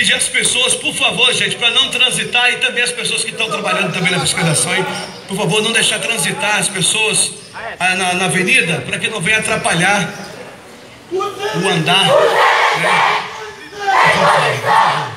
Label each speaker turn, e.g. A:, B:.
A: pedir às pessoas, por favor, gente, para não transitar, e também as pessoas que estão trabalhando também na fiscalização, hein? Por favor, não deixar transitar as pessoas na avenida, para que não venha atrapalhar o andar, né? Por favor.